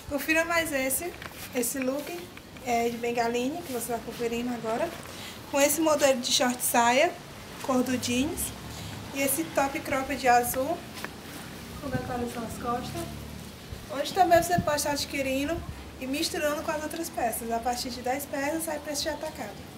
Confira mais esse look de bengalinha que você vai conferindo agora. Com esse modelo de short saia, cor do jeans. E esse top cropped azul, com detalhes nas costas. Onde também você pode estar adquirindo e misturando com as outras peças. A partir de 10 peças sai preço de atacado.